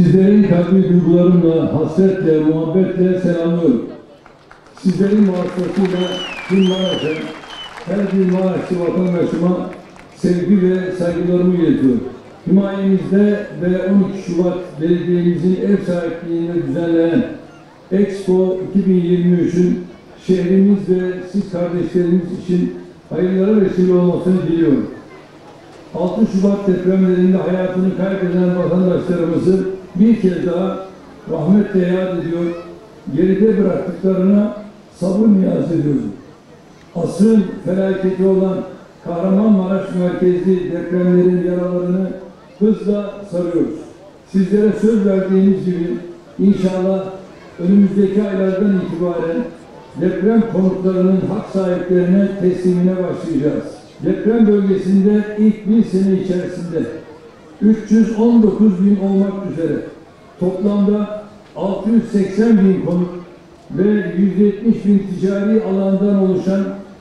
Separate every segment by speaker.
Speaker 1: Sizlerin kalbi duygularımla, hasretle, muhabbetle selamlıyorum. Sizlerin vasıtasıyla tüm Maraş'a, her bir Maraşlı vatandaşıma sevgi ve saygılarımı iletiyorum. Himayemizde ve 12 Şubat Belediye'mizin ev sahipliğinde düzenlenen Expo 2023'ün şehrimiz ve siz kardeşlerimiz için hayırlara vesile olmasını diliyorum. 6 Şubat depremlerinde hayatını kaybeden vatandaşlarımızı bir kez daha rahmetle yad ediyor, geride bıraktıklarına sabır niyaz ediyoruz. Asrın felaketi olan Kahramanmaraş merkezli depremlerin yaralarını hızla sarıyoruz. Sizlere söz verdiğimiz gibi inşallah önümüzdeki aylardan itibaren deprem konutlarının hak sahiplerine teslimine başlayacağız. Deprem bölgesinde ilk bir sene içerisinde 319 bin olmak üzere toplamda 680 bin konut ve 170 bin ticari alandan oluşan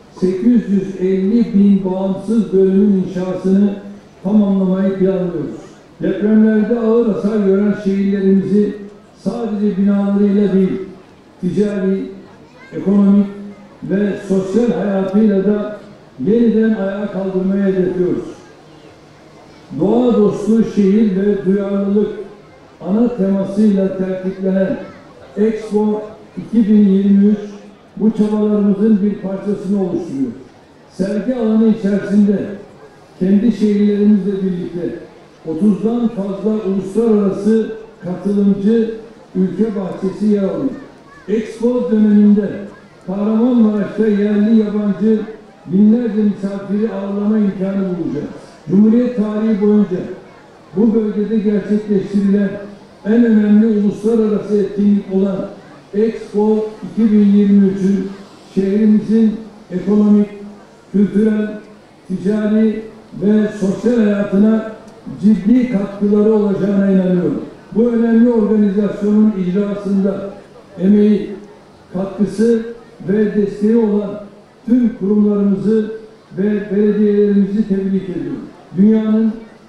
Speaker 1: 850 bin bağımsız bölümün inşasını tamamlamayı planlıyoruz. Depremlerde ağır hasar gören şehirlerimizi sadece binalarıyla değil, ticari, ekonomik ve sosyal hayatıyla da yeniden ayağa kaldırmaya hedefliyoruz. Doğa dostu şehir ve duyarlılık ana temasıyla tertiplenen Expo 2023 bu çabalarımızın bir parçasını oluşturuyor. Sergi alanı içerisinde kendi şehirlerimizle birlikte 30'dan fazla uluslararası katılımcı ülke bahçesi yer alıyor. Expo döneminde Kahramanmaraş'ta yerli yabancı binlerce misafiri ağırlama imkanı bulacağız. Cumhuriyet tarihi boyunca bu bölgede gerçekleştirilen en önemli uluslararası etkinlik olan Expo 2023'ün şehrimizin ekonomik, kültürel, ticari ve sosyal hayatına ciddi katkıları olacağına inanıyorum. Bu önemli organizasyonun icrasında emeği, katkısı ve desteği olan tüm kurumlarımızı ve belediyelerimizi tebrik ediyorum. Dünyanın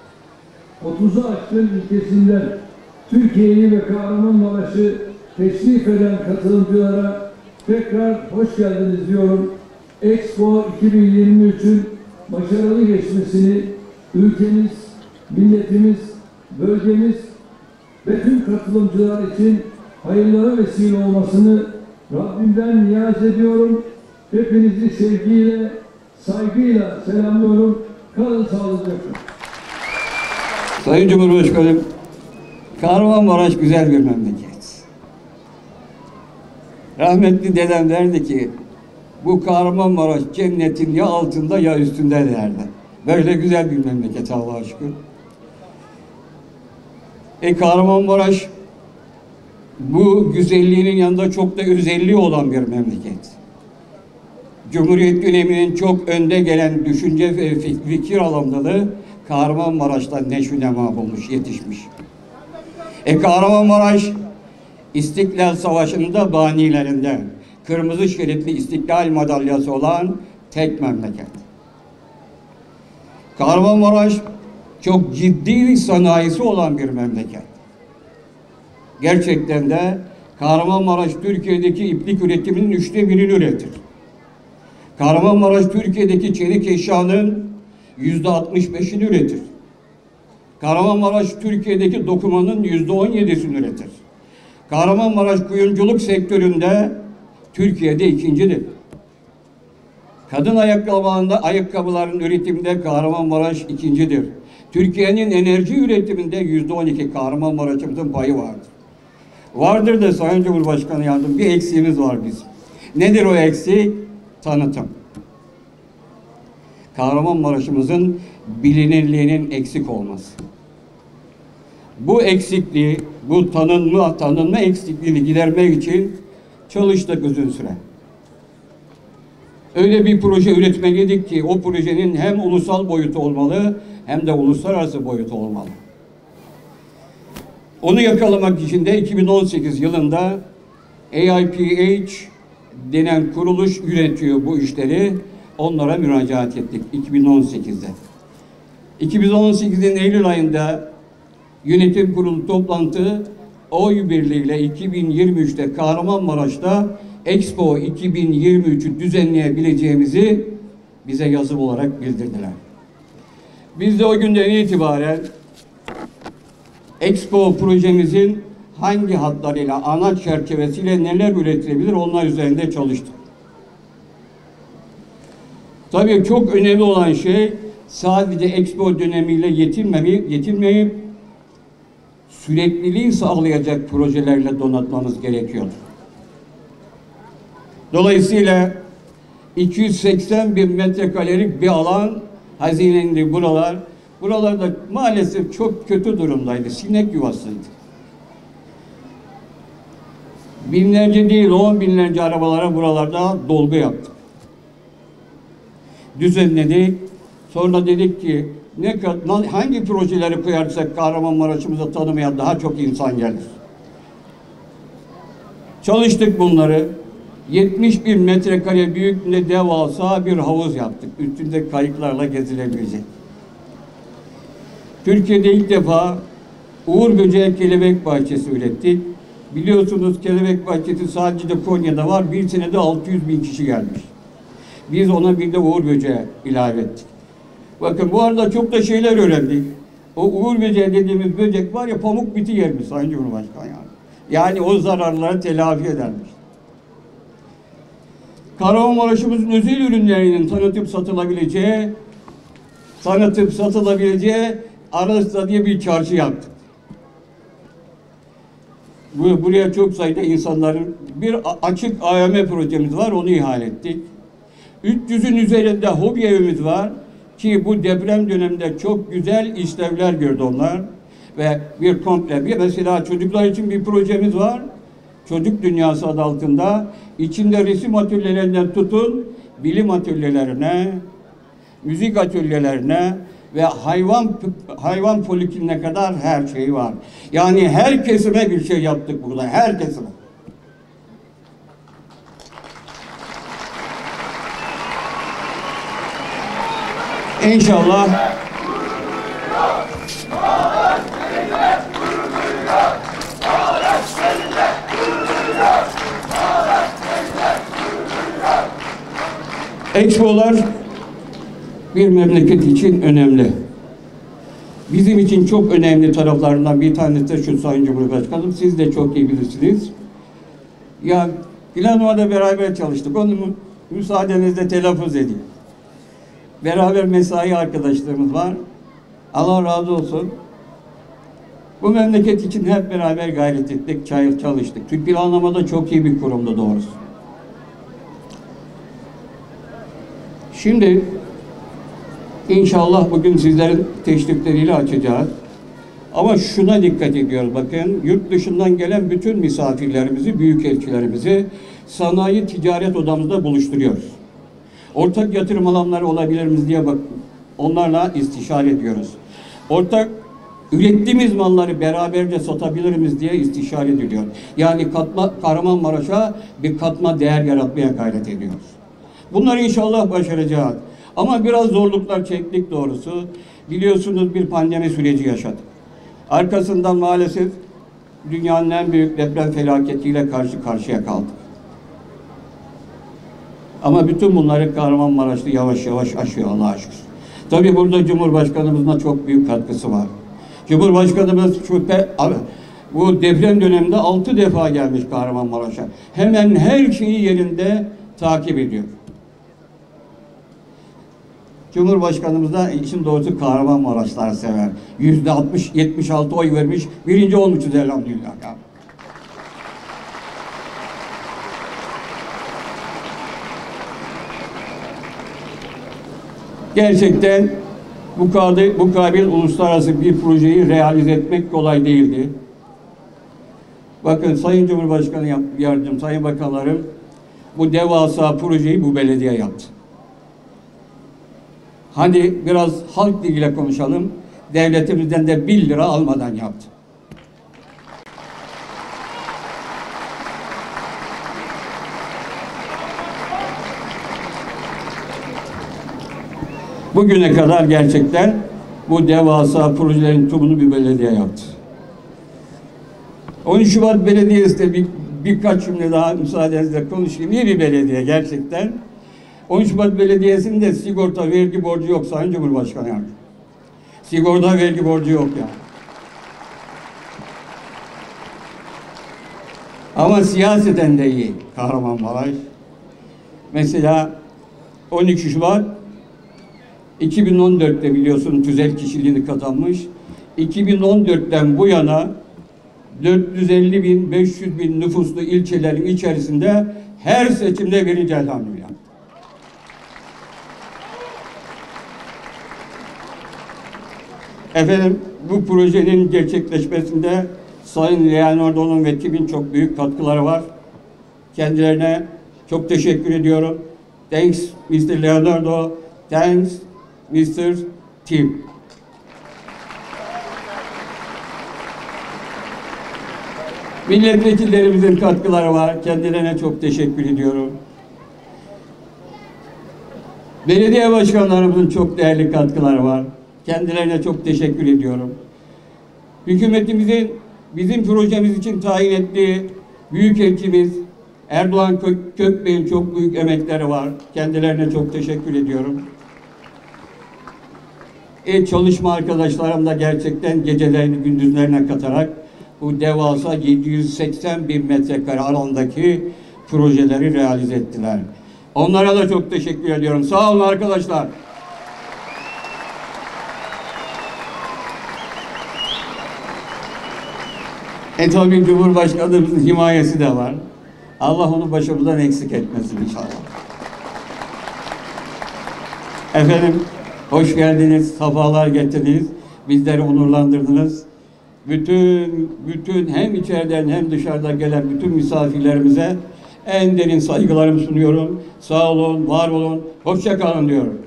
Speaker 1: 30'u aşkın ülkesinden Türkiye'yi ve Kahramanmaraş'ı teşrif eden katılımcılara tekrar hoş geldiniz diyorum. Expo 2023'ün başarılı geçmesini ülkemiz, milletimiz, bölgemiz ve tüm katılımcılar için hayırlara vesile olmasını Rabbimden niyaz ediyorum. Hepinizi sevgiyle, saygıyla selamlıyorum. Kalın sağlıcakla.
Speaker 2: Sayın Cumhurbaşkanım, Kahramanmaraş güzel bir memleket. Rahmetli dedem derdi ki, bu Kahramanmaraş cennetin ya altında ya üstünde derdi. Böyle güzel bir memleket Allah'a şükür. Kahramanmaraş bu güzelliğinin yanında çok da özelliği olan bir memleket. Cumhuriyet döneminin çok önde gelen düşünce ve fikir alanları Kahramanmaraş'ta neşvünema bulmuş, yetişmiş. Kahramanmaraş İstiklal Savaşı'nın da banilerinden, kırmızı şeritli İstiklal madalyası olan tek memleket. Kahramanmaraş çok ciddi sanayisi olan bir memleket. Gerçekten de Kahramanmaraş Türkiye'deki iplik üretiminin 1/3'ünü üretir. Kahramanmaraş Türkiye'deki çelik eşyanın %65'ini üretir. Kahramanmaraş Türkiye'deki dokumanın %17'sini üretir. Kahramanmaraş kuyumculuk sektöründe Türkiye'de ikincidir. Kadın ayakkabıların üretiminde Kahramanmaraş ikincidir. Türkiye'nin enerji üretiminde %12 Kahramanmaraş'ımızın payı vardır. Vardır da Sayın Cumhurbaşkanı yardım bir eksiğimiz var bizim. Nedir o eksik? Tanıtım. Kahramanmaraş'ımızın bilinirliğinin eksik olması. Bu eksikliği, bu tanınma eksikliğini gidermek için çalıştık uzun süre. Öyle bir proje üretmelidik ki o projenin hem ulusal boyutu olmalı hem de uluslararası boyutu olmalı. Onu yakalamak için de 2018 yılında AIPH denen kuruluş yönetiyor bu işleri. Onlara müracaat ettik 2018'de. 2018'in Eylül ayında yönetim kurulu toplantı oy birliğiyle 2023'te Kahramanmaraş'ta Expo 2023'ü düzenleyebileceğimizi bize yazılı olarak bildirdiler. Biz de o günden itibaren Expo projemizin hangi hatlarıyla, ana çerçevesiyle neler üretilebilir onlar üzerinde çalıştık. Tabii çok önemli olan şey sadece Expo dönemiyle yetinmeyip sürekliliği sağlayacak projelerle donatmamız gerekiyor. Dolayısıyla 280 bin metrekarelik bir alan hazinendi buralar. Buralarda maalesef çok kötü durumdaydı. Sinek yuvasıydı. Binlerce değil 10 binlerce arabalara buralarda dolgu yaptık. Düzenledik. Sonra dedik ki hangi projeleri koyarsak Kahramanmaraş'ımıza tanımaya daha çok insan gelir. Çalıştık bunları. 70 bin metrekare büyüklüğünde devasa bir havuz yaptık. Üstünde kayıklarla gezilebilecek. Türkiye'de ilk defa Uğur Böceği Kelebek Bahçesi ürettik. Biliyorsunuz kelebek bahçesi sadece de Konya'da var. Bir senede 600 bin kişi gelmiş. Biz ona bir de Uğur Böceği ilave ettik. Bakın bu arada çok da şeyler öğrendik. O Uğur Böceği dediğimiz böcek var ya pamuk biti yermiş Sayın Cumhurbaşkanı yani. Yani o zararları telafi edermiş. Kahramanmaraş'ımızın özel ürünlerinin tanıtıp satılabileceği Aras'ta diye bir çarşı yaptık. Buraya çok sayıda insanların bir açık AVM projemiz var, onu ihale ettik. 300'ün üzerinde hobi evimiz var ki bu deprem döneminde çok güzel işlevler gördü onlar. Ve bir komple, mesela çocuklar için bir projemiz var. Çocuk Dünyası adı altında içinde resim atölyelerinden tutun, bilim atölyelerine, müzik atölyelerine ve hayvan polikliniğine kadar her şey var. Yani her kesime bir şey yaptık burada, her kesime. İnşallah Expo'lar bir memleket için önemli. Bizim için çok önemli taraflarından bir tanesi de şu Sayın Cumhurbaşkanım, siz de çok iyi bilirsiniz. Ya İlhan'la beraber çalıştık, onu müsaadenizle telaffuz edeyim. Beraber mesai arkadaşlarımız var. Allah razı olsun. Bu memleket için hep beraber gayret ettik, çalıştık. Türk Planlama'da çok iyi bir kurumdu doğrusu. Şimdi inşallah bugün sizlerin teşrifleriyle açacağız. Ama şuna dikkat ediyoruz bakın. Yurt dışından gelen bütün misafirlerimizi, büyükelçilerimizi sanayi ticaret odamızda buluşturuyoruz. Ortak yatırım alanları olabilir mi diye bak, onlarla istişare ediyoruz. Ortak ürettiğimiz malları beraberce satabilir miyiz diye istişare ediliyor. Yani Kahramanmaraş'a bir katma değer yaratmaya gayret ediyoruz. Bunları inşallah başaracağız. Ama biraz zorluklar çektik doğrusu. Biliyorsunuz bir pandemi süreci yaşadık. Arkasından maalesef dünyanın en büyük deprem felaketiyle karşı karşıya kaldık. Ama bütün bunları Kahramanmaraş'ta yavaş yavaş aşıyor Allah'a şükür. Tabii burada Cumhurbaşkanımızın da çok büyük katkısı var. Cumhurbaşkanımız bu deprem döneminde 6 defa gelmiş Kahramanmaraş'a. Hemen her şeyi yerinde takip ediyor. Cumhurbaşkanımız da işin doğrusu Kahramanmaraşlar sever. %60-76 oy vermiş. Birinci olmuşuz elhamdülillah. Gerçekten bu kabil uluslararası bir projeyi realize etmek kolay değildi. Bakın Sayın Cumhurbaşkanı Yardımcım, Sayın Bakanlarım, bu devasa projeyi bu belediye yaptı. Hadi biraz halk diliyle konuşalım. Devletimizden de 1 lira almadan yaptı. Bugüne kadar gerçekten bu devasa projelerin tümünü bir belediye yaptı. 13 Şubat Belediyesi de birkaç cümle daha müsaadenizle konuşayım. İyi bir belediye gerçekten. 13 Şubat Belediyesi'nin de sigorta vergi borcu yok Sayın Cumhurbaşkanı yani. Sigorta vergi borcu yok yani. Ama siyaseten de iyi Kahramanmaraş. Mesela 12 Şubat 2014'te biliyorsun tüzel kişiliğini kazanmış. 2014'ten bu yana 450 bin, 500 bin nüfuslu ilçelerin içerisinde her seçimde birinci elhamdülillah. Efendim bu projenin gerçekleşmesinde Sayın Leonardo'nun ve ekibin çok büyük katkıları var. Kendilerine çok teşekkür ediyorum. Thanks Mr. Leonardo. Thanks Mr. Tim. Milletvekillerimizin katkıları var. Kendilerine çok teşekkür ediyorum. Belediye başkanlarımızın çok değerli katkıları var. Kendilerine çok teşekkür ediyorum. Hükümetimizin bizim projemiz için tayin ettiği büyükelçimiz Erdoğan Kökbey'in çok büyük emekleri var. Kendilerine çok teşekkür ediyorum. Çalışma arkadaşlarım da gerçekten gecelerini gündüzlerine katarak bu devasa 780 bin metrekare alandaki projeleri realize ettiler. Onlara da çok teşekkür ediyorum. Sağ olun arkadaşlar. Tabii Cumhurbaşkanımızın himayesi de var. Allah onu başımızdan eksik etmesin inşallah. Efendim hoş geldiniz, sefalar getirdiniz. Bizleri onurlandırdınız. Bütün hem içeriden hem dışarıdan gelen bütün misafirlerimize en derin saygılarımı sunuyorum. Sağ olun, var olun, hoşça kalın diyorum.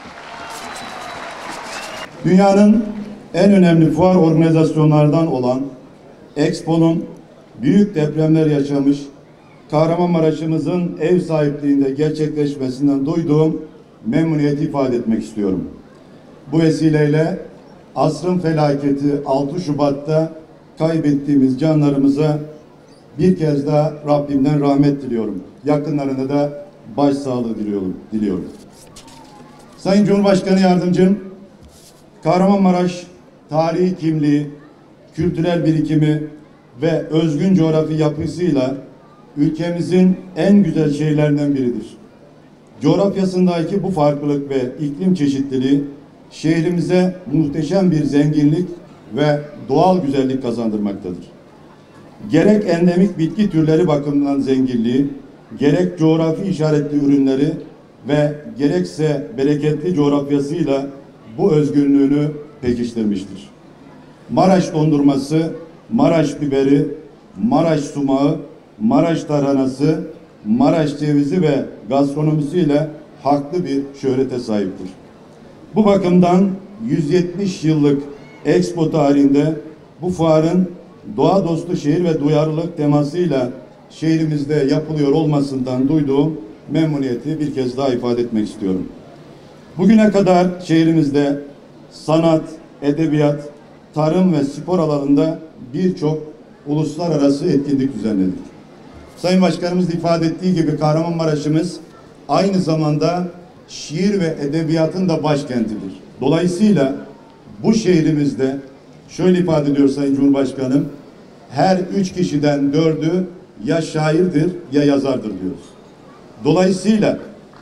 Speaker 3: Dünyanın en önemli fuar organizasyonlardan olan Expo'nun büyük depremler yaşamış Kahramanmaraş'ımızın ev sahipliğinde gerçekleşmesinden duyduğum memnuniyeti ifade etmek istiyorum. Bu vesileyle asrın felaketi 6 Şubat'ta kaybettiğimiz canlarımıza bir kez daha Rabbimden rahmet diliyorum. Yakınlarına da başsağlığı diliyorum. Sayın Cumhurbaşkanı Yardımcım, Kahramanmaraş tarihi kimliği, kültürel birikimi ve özgün coğrafi yapısıyla ülkemizin en güzel şehirlerinden biridir. Coğrafyasındaki bu farklılık ve iklim çeşitliliği şehrimize muhteşem bir zenginlik ve doğal güzellik kazandırmaktadır. Gerek endemik bitki türleri bakımından zenginliği, gerek coğrafi işaretli ürünleri ve gerekse bereketli coğrafyasıyla bu özgünlüğünü pekiştirmiştir. Maraş dondurması, Maraş biberi, Maraş sumağı, Maraş tarhanası, Maraş cevizi ve gastronomisiyle haklı bir şöhrete sahiptir. Bu bakımdan 170 yıllık Expo tarihinde bu fuarın doğa dostu şehir ve duyarlılık temasıyla şehrimizde yapılıyor olmasından duyduğum memnuniyeti bir kez daha ifade etmek istiyorum. Bugüne kadar şehrimizde sanat, edebiyat, tarım ve spor alanında birçok uluslararası etkinlik düzenledik. Sayın Başkanımız ifade ettiği gibi Kahramanmaraş'ımız aynı zamanda şiir ve edebiyatın da başkentidir. Dolayısıyla bu şehrimizde şöyle ifade ediyor Sayın Cumhurbaşkanım, her 3 kişiden 4'ü ya şairdir ya yazardır diyoruz. Dolayısıyla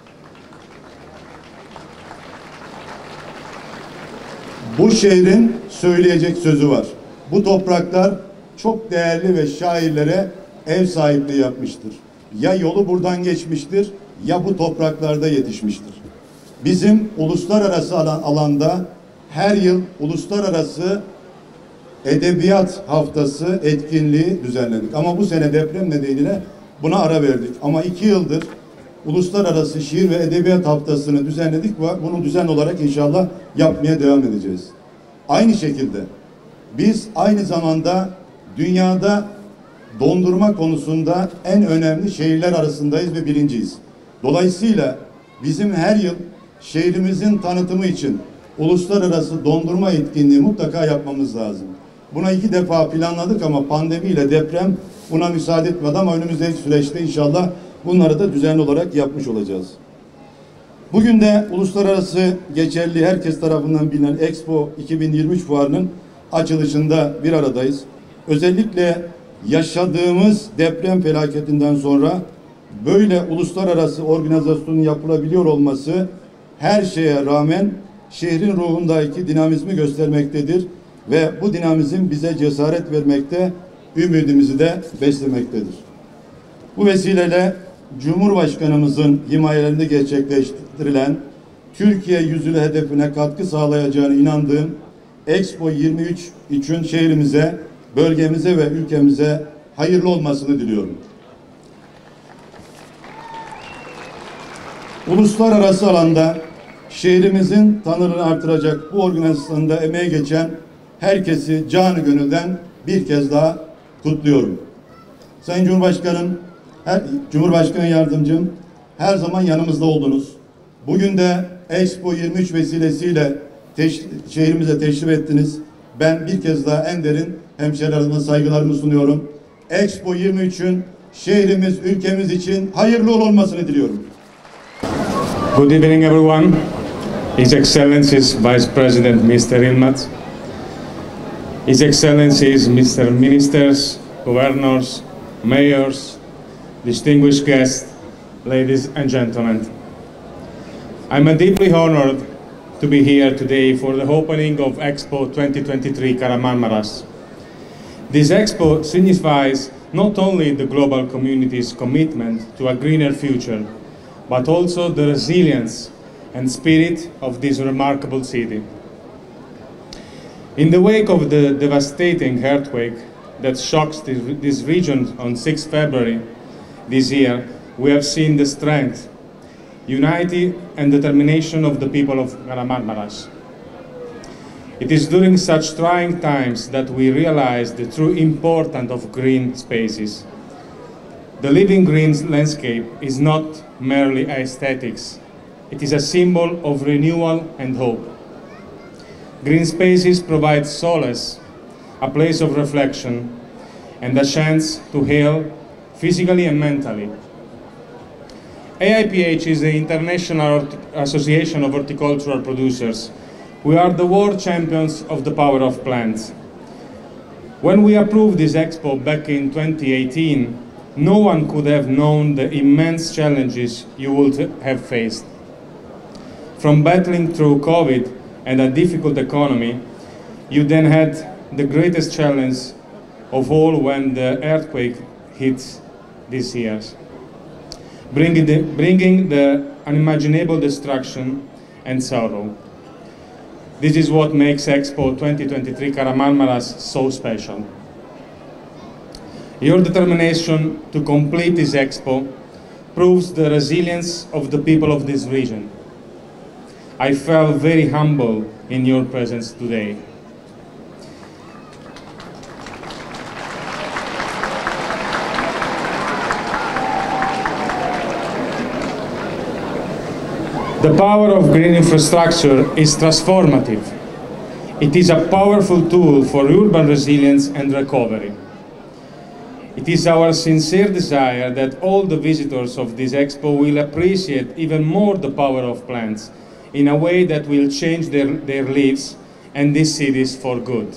Speaker 3: bu şehrin söyleyecek sözü var. Bu topraklar çok değerli ve şairlere ev sahipliği yapmıştır. Ya yolu buradan geçmiştir ya bu topraklarda yetişmiştir. Bizim uluslararası alanda her yıl uluslararası edebiyat haftası etkinliği düzenledik. Ama bu sene deprem nedeniyle buna ara verdik. Ama 2 yıldır uluslararası şiir ve edebiyat haftasını düzenledik ve bunu düzenli olarak inşallah yapmaya devam edeceğiz. Aynı şekilde biz aynı zamanda dünyada dondurma konusunda en önemli şehirler arasındayız ve birinciyiz. Dolayısıyla bizim her yıl şehrimizin tanıtımı için uluslararası dondurma etkinliği mutlaka yapmamız lazım. Buna 2 defa planladık ama pandemiyle deprem buna müsaade etmedi ama önümüzdeki süreçte inşallah bunları da düzenli olarak yapmış olacağız. Bugün de uluslararası geçerli herkes tarafından bilinen Expo 2023 fuarının açılışında bir aradayız. Özellikle yaşadığımız deprem felaketinden sonra böyle uluslararası organizasyonun yapılabiliyor olması her şeye rağmen şehrin ruhundaki dinamizmi göstermektedir ve bu dinamizm bize cesaret vermekte, ümidimizi de beslemektedir. Bu vesileyle Cumhurbaşkanımızın himayelerinde gerçekleştirilen Türkiye yüzyılı hedefine katkı sağlayacağına inandığım Expo 23 için şehrimize, bölgemize ve ülkemize hayırlı olmasını diliyorum. Uluslararası alanda şehrimizin tanınırlığını artıracak bu organizasyonda emeği geçen herkesi canı gönülden bir kez daha kutluyorum. Sayın Cumhurbaşkanım, Cumhurbaşkanı Yardımcım, her zaman yanımızda oldunuz. Bugün de Expo 23 vesilesiyle şehrimize teşrif ettiniz. Ben bir kez daha en derin hemşehrilerime saygılarımı sunuyorum. Expo 23'ün şehrimiz, ülkemiz için hayırlı olmasını diliyorum.
Speaker 4: Good evening, everyone. His Excellencies Vice President Mr. Yilmaz, His Excellencies Mr. Ministers, Governors, Mayors, distinguished guests, ladies and gentlemen. I'm deeply honored to be here today for the opening of Expo 2023 Kahramanmaraş. This Expo signifies not only the global community's commitment to a greener future, but also the resilience and spirit of this remarkable city. In the wake of the devastating earthquake that shocks this region on 6 February this year, we have seen the strength, unity and determination of the people of Kahramanmaraş. It is during such trying times that we realize the true importance of green spaces. The living green landscape is not merely aesthetics. It is a symbol of renewal and hope. Green spaces provide solace, a place of reflection, and a chance to heal physically and mentally. AIPH is the International Association of Horticultural Producers. We are the world champions of the power of plants. When we approved this expo back in 2018, no one could have known the immense challenges you would have faced. From battling through COVID and a difficult economy, you then had the greatest challenge of all when the earthquake hit these years, bringing the unimaginable destruction and sorrow. This is what makes Expo 2023 Kahramanmaraş so special. Your determination to complete this expo proves the resilience of the people of this region. I felt very humble in your presence today. The power of green infrastructure is transformative. It is a powerful tool for urban resilience and recovery. It is our sincere desire that all the visitors of this expo will appreciate even more the power of plants in a way that will change their lives and these cities for good.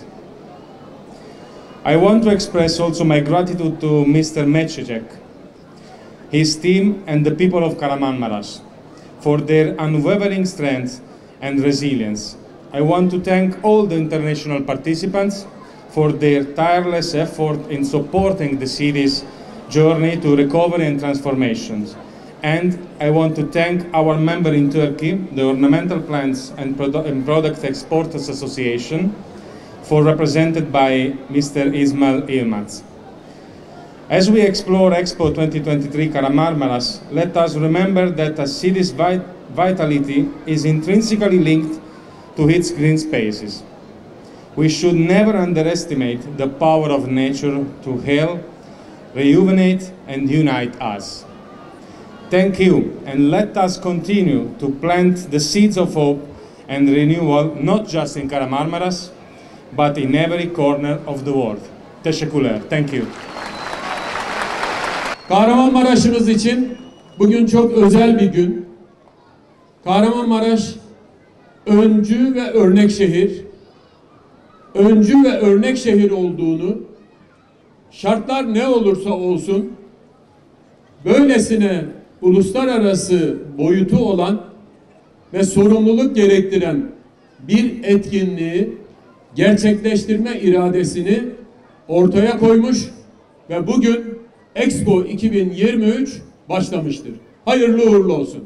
Speaker 4: I want to express also my gratitude to Mr. Mečíček, his team and the people of Kahramanmaraş for their unwavering strength and resilience. I want to thank all the international participants for their tireless effort in supporting the city's journey to recovery and transformations. And I want to thank our member in Turkey, the Ornamental Plants and Product Exporters Association, represented by Mr. Ismail Yilmaz. As we explore Expo 2023 Kahramanmaraş, let us remember that a city's vitality is intrinsically linked to its green spaces. We should never underestimate the power of nature to heal, rejuvenate, and unite us. Thank you, and let us continue to plant the seeds of hope and renewal, not just in Kahramanmaraş, but in every corner of the world. Teşekkürler. Thank you.
Speaker 5: Kahramanmaraş'ımız için bugün çok özel bir gün. Kahramanmaraş öncü ve örnek şehir. Öncü ve örnek şehir olduğunu, şartlar ne olursa olsun böylesine uluslararası boyutu olan ve sorumluluk gerektiren bir etkinliği gerçekleştirme iradesini ortaya koymuş ve bugün Expo 2023 başlamıştır. Hayırlı uğurlu olsun.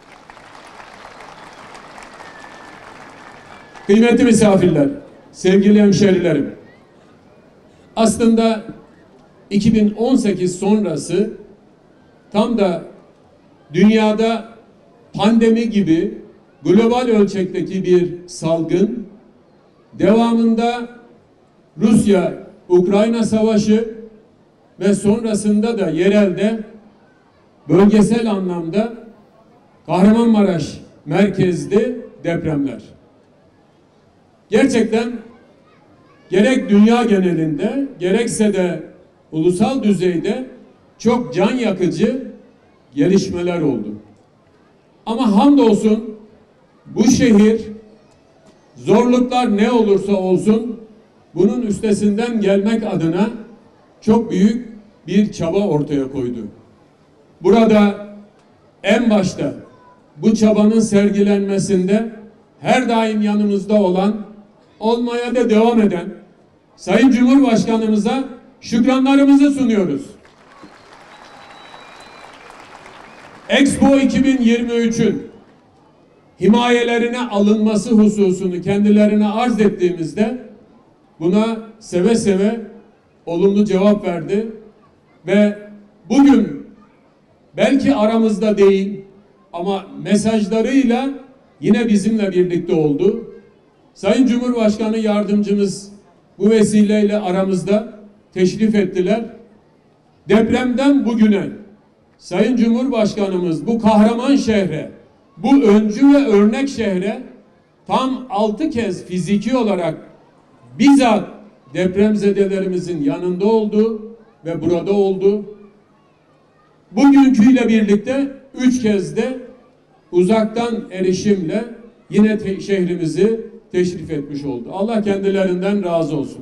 Speaker 5: Kıymetli misafirler, sevgili hemşerilerim, aslında 2018 sonrası tam da dünyada pandemi gibi global ölçekteki bir salgın, devamında Rusya-Ukrayna savaşı ve sonrasında da yerelde, bölgesel anlamda Kahramanmaraş merkezli depremler. Gerçekten gerek dünya genelinde gerekse de ulusal düzeyde çok can yakıcı gelişmeler oldu. Ama hamdolsun bu şehir zorluklar ne olursa olsun bunun üstesinden gelmek adına çok büyük bir çaba ortaya koydu. Burada en başta bu çabanın sergilenmesinde her daim yanımızda olan, olmaya da devam eden Sayın Cumhurbaşkanımıza şükranlarımızı sunuyoruz. Expo 2023'ün himayelerine alınması hususunu kendilerine arz ettiğimizde buna seve seve olumlu cevap verdi ve bugün belki aramızda değil ama mesajlarıyla yine bizimle birlikte oldu. Sayın Cumhurbaşkanı yardımcımız bu vesileyle aramızda teşrif ettiler. Depremden bugüne Sayın Cumhurbaşkanımız bu kahraman şehre, bu öncü ve örnek şehre tam 6 kez fiziki olarak bizzat depremzedelerimizin yanında oldu ve burada oldu. Bugünküyle birlikte 3 kez de uzaktan erişimle yine şehrimizi teşrif etmiş oldu. Allah kendilerinden razı olsun.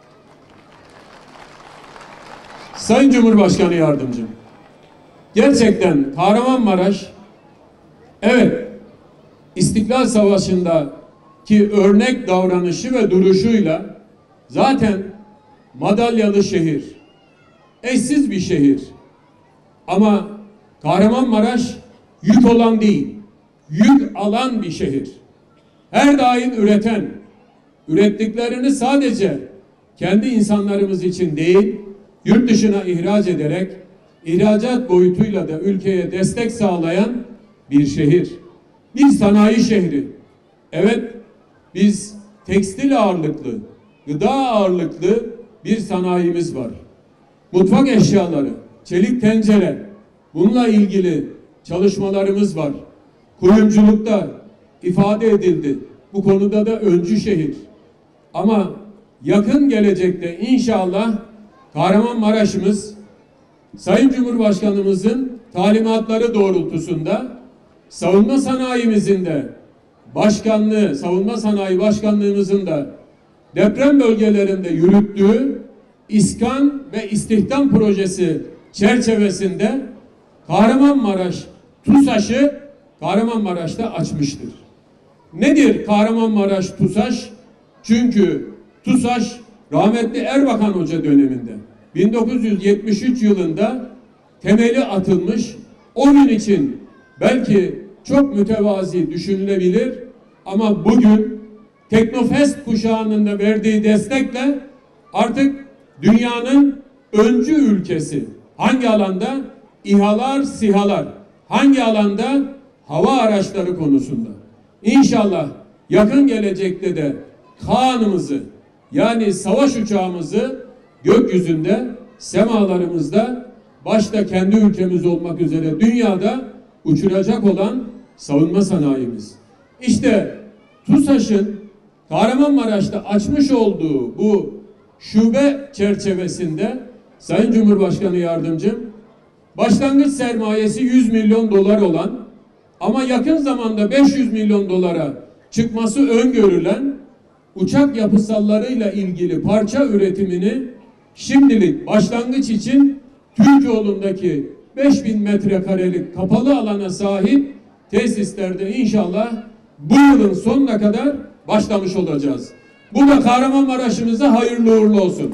Speaker 5: Sayın Cumhurbaşkanı yardımcım, gerçekten Kahramanmaraş, evet, İstiklal Savaşı'ndaki örnek davranışı ve duruşuyla zaten madalyalı şehir, eşsiz bir şehir. Ama Kahramanmaraş yük olan değil, yük alan bir şehir. Her daim üreten, ürettiklerini sadece kendi insanlarımız için değil, yurt dışına ihraç ederek, ihracat boyutuyla da ülkeye destek sağlayan bir şehir. Bir sanayi şehri. Evet, biz tekstil ağırlıklı, gıda ağırlıklı bir sanayimiz var. Mutfak eşyaları, çelik tencere, bununla ilgili çalışmalarımız var. Kuyumculukta ifade edildi. Bu konuda da öncü şehir. Ama yakın gelecekte inşallah Kahramanmaraş'ımız Sayın Cumhurbaşkanımızın talimatları doğrultusunda savunma sanayimizin de başkanlığı, savunma sanayi başkanlığımızın da deprem bölgelerinde yürüttüğü İskan ve istihdam projesi çerçevesinde Kahramanmaraş TUSAŞ'ı Kahramanmaraş'ta açmıştır. Nedir Kahramanmaraş TUSAŞ? Çünkü TUSAŞ rahmetli Erbakan Hoca döneminde 1973 yılında temeli atılmış. O gün için belki çok mütevazi düşünülebilir ama bugün Teknofest kuşağının da verdiği destekle artık dünyanın öncü ülkesi. Hangi alanda? İHA'lar, SİHA'lar. Hangi alanda? Hava araçları konusunda. İnşallah yakın gelecekte de Kaan'ımızı, yani savaş uçağımızı gökyüzünde, semalarımızda, başta kendi ülkemiz olmak üzere dünyada uçuracak olan savunma sanayimiz. İşte TUSAŞ'ın Kahramanmaraş'ta açmış olduğu bu şube çerçevesinde Sayın Cumhurbaşkanı Yardımcım, başlangıç sermayesi 100 milyon dolar olan ama yakın zamanda 500 milyon dolara çıkması öngörülen uçak yapısallarıyla ilgili parça üretimini şimdilik başlangıç için Türkoğlu'ndaki 5000 metrekarelik kapalı alana sahip tesislerde inşallah bu yılın sonuna kadar başlamış olacağız. Bu da Kahramanmaraş'ımıza hayırlı uğurlu olsun.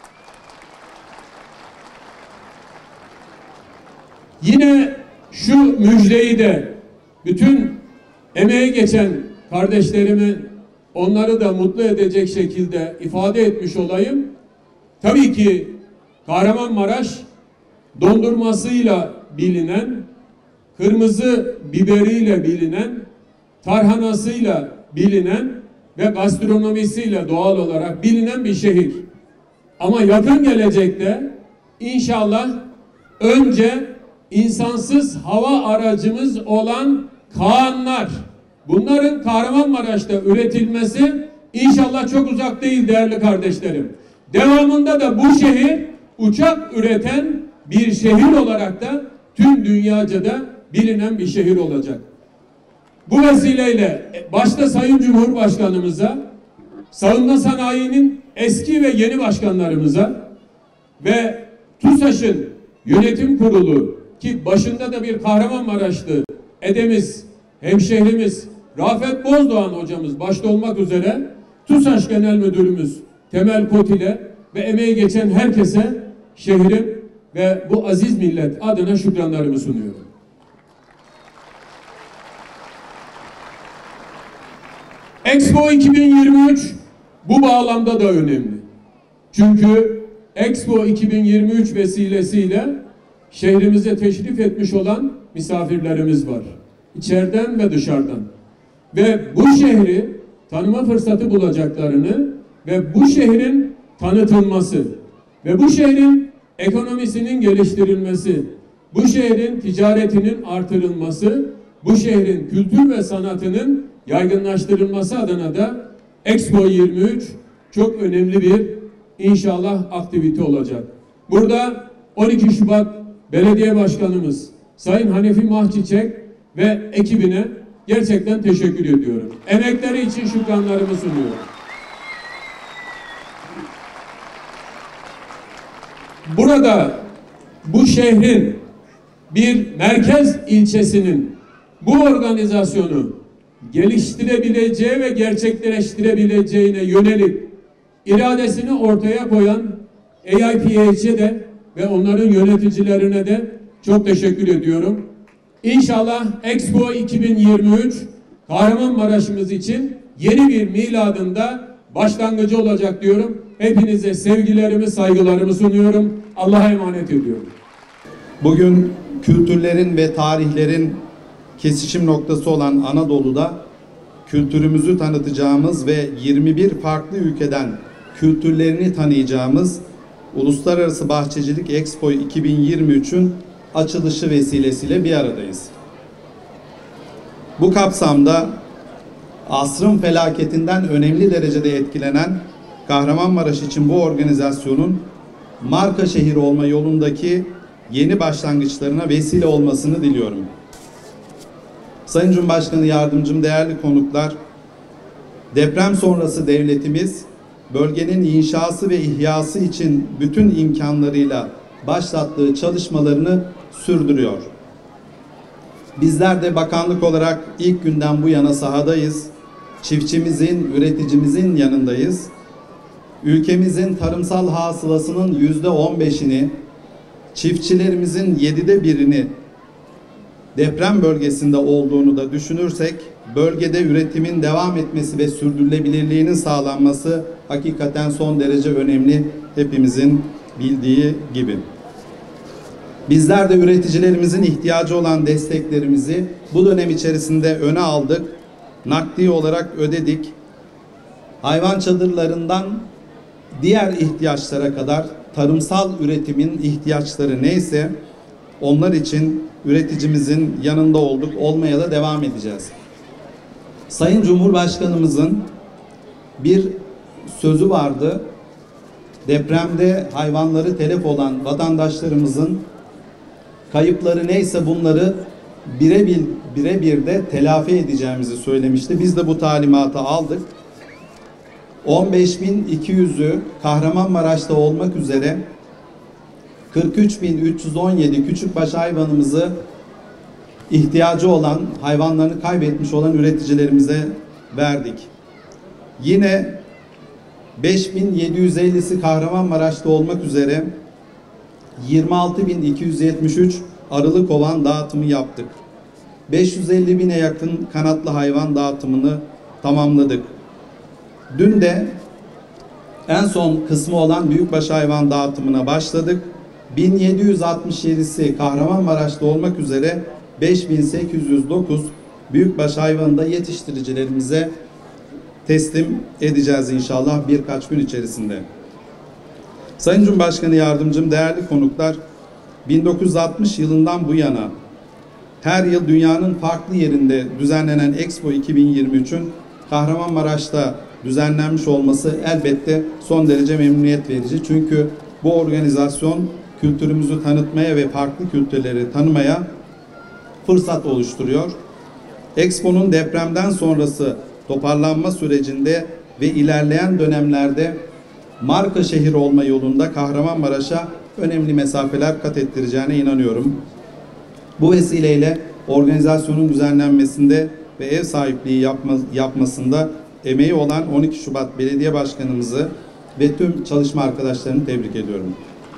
Speaker 5: Yine şu müjdeyi de bütün emeği geçen kardeşlerimi, onları da mutlu edecek şekilde ifade etmiş olayım. Tabii ki Kahramanmaraş dondurmasıyla bilinen, kırmızı biberiyle bilinen, tarhanasıyla bilinen ve gastronomisiyle doğal olarak bilinen bir şehir. Ama yakın gelecekte inşallah önce insansız hava aracımız olan Kaanlar, bunların Kahramanmaraş'ta üretilmesi inşallah çok uzak değil değerli kardeşlerim. Devamında da bu şehir uçak üreten bir şehir olarak da tüm dünyaca da bilinen bir şehir olacak. Bu vesileyle başta Sayın Cumhurbaşkanımıza, savunma sanayinin eski ve yeni başkanlarımıza ve TUSAŞ'ın yönetim kurulu ki başında da bir Kahramanmaraşlı edemiz, hemşehrimiz Rafet Bozdoğan hocamız başta olmak üzere TUSAŞ Genel Müdürümüz Temel Kotil'e ve emeği geçen herkese şehrim ve bu aziz millet adına şükranlarımı sunuyorum. Expo 2023 bu bağlamda da önemli. Çünkü Expo 2023 vesilesiyle şehrimize teşrif etmiş olan misafirlerimiz var. İçeriden ve dışarıdan. Ve bu şehri tanıma fırsatı bulacaklarını ve bu şehrin tanıtılması ve bu şehrin ekonomisinin geliştirilmesi, bu şehrin ticaretinin artırılması, bu şehrin kültür ve sanatının yaygınlaştırılması adına da Expo 23 çok önemli bir inşallah aktivite olacak. Burada 12 Şubat Belediye Başkanımız Sayın Hanefi Mahçiçek ve ekibine gerçekten teşekkür ediyorum. Emekleri için şükranlarımı sunuyorum. Burada bu şehrin bir merkez ilçesinin bu organizasyonu geliştirebileceği ve gerçekleştirebileceğine yönelik iradesini ortaya koyan AIPH'e de ve onların yöneticilerine de çok teşekkür ediyorum. İnşallah Expo 2023 Kahramanmaraş'ımız için yeni bir miladında başlangıcı olacak diyorum. Hepinize sevgilerimi, saygılarımı sunuyorum. Allah'a emanet ediyorum.
Speaker 6: Bugün kültürlerin ve tarihlerin kesişim noktası olan Anadolu'da kültürümüzü tanıtacağımız ve 21 farklı ülkeden kültürlerini tanıyacağımız Uluslararası Bahçecilik Expo 2023'ün açılışı vesilesiyle bir aradayız. Bu kapsamda asrın felaketinden önemli derecede etkilenen Kahramanmaraş için bu organizasyonun marka şehir olma yolundaki yeni başlangıçlarına vesile olmasını diliyorum. Sayın Cumhurbaşkanı Yardımcım, değerli konuklar, deprem sonrası devletimiz bölgenin inşası ve ihyası için bütün imkanlarıyla başlattığı çalışmalarını sürdürüyor. Bizler de bakanlık olarak ilk günden bu yana sahadayız. Çiftçimizin, üreticimizin yanındayız. Ülkemizin tarımsal hasılasının %15'ini, çiftçilerimizin 1/7'ini deprem bölgesinde olduğunu da düşünürsek, bölgede üretimin devam etmesi ve sürdürülebilirliğinin sağlanması hakikaten son derece önemli, hepimizin bildiği gibi. Bizler de üreticilerimizin ihtiyacı olan desteklerimizi bu dönem içerisinde öne aldık, nakdi olarak ödedik. Hayvan çadırlarından diğer ihtiyaçlara kadar tarımsal üretimin ihtiyaçları neyse onlar için üreticimizin yanında olduk, olmaya da devam edeceğiz. Sayın Cumhurbaşkanımızın bir sözü vardı. Depremde hayvanları telef olan vatandaşlarımızın kayıpları neyse bunları birebir de telafi edeceğimizi söylemişti. Biz de bu talimatı aldık. 15.200'ü Kahramanmaraş'ta olmak üzere 43.317 küçükbaş hayvanımızı ihtiyacı olan, hayvanlarını kaybetmiş olan üreticilerimize verdik. Yine 5.750'si Kahramanmaraş'ta olmak üzere 26.273 arılı kovan dağıtımı yaptık. 550.000'e yakın kanatlı hayvan dağıtımını tamamladık. Dün de en son kısmı olan büyükbaş hayvan dağıtımına başladık. 1767'si Kahramanmaraş'ta olmak üzere 5809 büyükbaş hayvanı da yetiştiricilerimize teslim edeceğiz inşallah birkaç gün içerisinde. Sayın Cumhurbaşkanı Yardımcım, değerli konuklar, 1960 yılından bu yana her yıl dünyanın farklı yerinde düzenlenen Expo 2023'ün Kahramanmaraş'ta düzenlenmiş olması elbette son derece memnuniyet verici. Çünkü bu organizasyon kültürümüzü tanıtmaya ve farklı kültürleri tanımaya fırsat oluşturuyor. Expo'nun depremden sonrası toparlanma sürecinde ve ilerleyen dönemlerde marka şehir olma yolunda Kahramanmaraş'a önemli mesafeler kat ettireceğine inanıyorum. Bu vesileyle organizasyonun düzenlenmesinde ve ev sahipliği yapmasında emeği olan 12 Şubat Belediye Başkanımızı ve tüm çalışma arkadaşlarını tebrik ediyorum.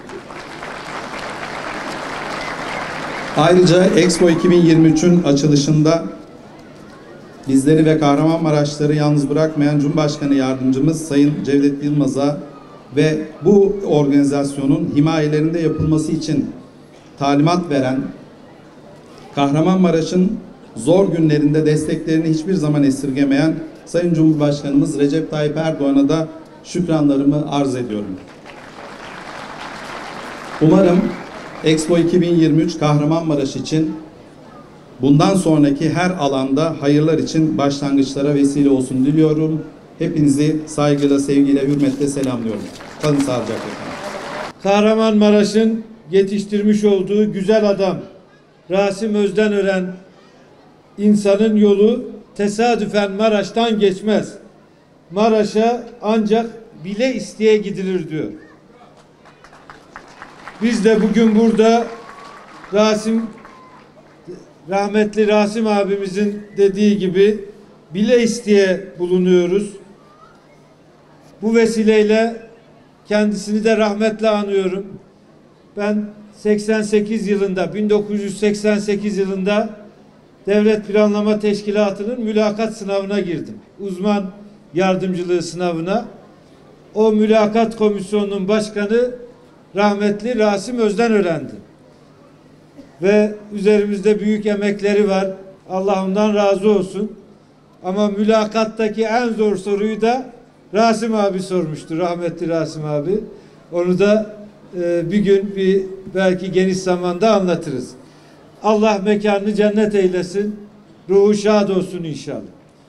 Speaker 6: Ayrıca Expo 2023'ün açılışında bizleri ve Kahramanmaraşları yalnız bırakmayan Cumhurbaşkanı Yardımcımız Sayın Cevdet Yılmaz'a ve bu organizasyonun himayelerinde yapılması için talimat veren, Kahramanmaraş'ın zor günlerinde desteklerini hiçbir zaman esirgemeyen Sayın Cumhurbaşkanımız Recep Tayyip Erdoğan'a da şükranlarımı arz ediyorum. Umarım Expo 2023 Kahramanmaraş için bundan sonraki her alanda hayırlar için başlangıçlara vesile olsun diliyorum. Hepinizi saygıyla, sevgiyle, hürmetle selamlıyorum. Kalın sağlıcakla.
Speaker 7: Kahramanmaraş'ın yetiştirmiş olduğu güzel adam Rasim Özdenören, insanın yolu tesadüfen Maraş'tan geçmez. Maraş'a ancak bile isteye gidilir diyor. Biz de bugün burada rahmetli Rasim abimizin dediği gibi bile isteye bulunuyoruz. Bu vesileyle kendisini de rahmetle anıyorum. Ben 1988 yılında Devlet Planlama Teşkilatı'nın mülakat sınavına girdim. Uzman yardımcılığı sınavına. O mülakat komisyonunun başkanı rahmetli Rasim Özdenören'di. Ve üzerimizde büyük emekleri var. Allah ondan razı olsun. Ama mülakattaki en zor soruyu da Rasim abi sormuştu. Rahmetli Rasim abi. Onu da bir gün belki geniş zamanda anlatırız. Allah mekanını cennet eylesin. Ruhu şad olsun inşallah.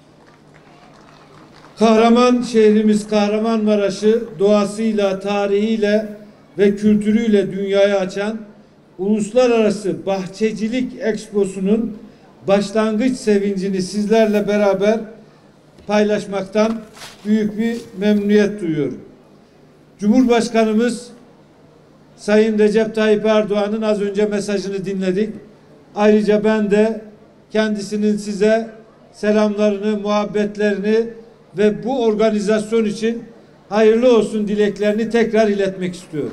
Speaker 7: Kahraman şehrimiz Kahramanmaraş'ı doğasıyla, tarihiyle ve kültürüyle dünyaya açan Uluslararası Bahçecilik Exposu'nun başlangıç sevincini sizlerle beraber paylaşmaktan büyük bir memnuniyet duyuyorum. Cumhurbaşkanımız Sayın Recep Tayyip Erdoğan'ın az önce mesajını dinledik. Ayrıca ben de kendisinin size selamlarını, muhabbetlerini ve bu organizasyon için hayırlı olsun dileklerini tekrar iletmek istiyorum.